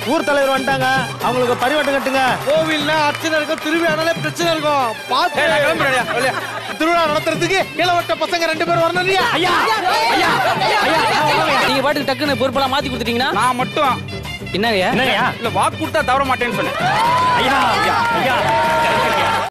ஊர் தலைவர் வந்துட்டாங்க, அவங்களுக்கு பரிவட்டம் கட்டுங்க. கோவில்ல அர்ச்சனை இருக்கும், திருவிழானாலே பிரச்சனை இருக்கும். பாத்து திருவிழா நடத்துறதுக்கு இளவட்ட பசங்க 2 பேர் வரணும். ஐயா ஐயா ஐயா, நீங்க பாட்டுக்கு டக்குன்னு பொறுப்பெல்லாம் மாத்தி கொடுத்துட்டீங்கன்னா நான் மட்டும் என்னங்கய்யா இல்ல வாக்கு கொடுத்தா தவற மாட்டேன்னு சொன்னேன். ஐயா ஐயா